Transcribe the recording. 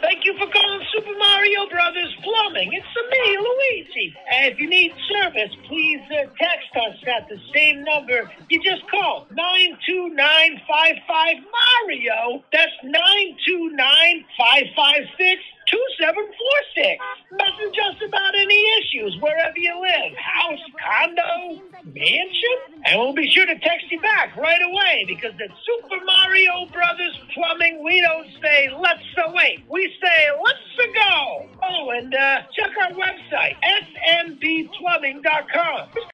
Thank you for calling Super Mario Brothers Plumbing. It's me, Luigi. And if you need service, please text us at the same number you just called, 92955 Mario. That's 929-556-2746. Message us about any issues wherever you live, house, condo, mansion, and we'll be sure to text you back right away, because at Super Mario Brothers Plumbing, we don't say let's wait. We say let's go. Oh, and check our website, smbplumbing.com.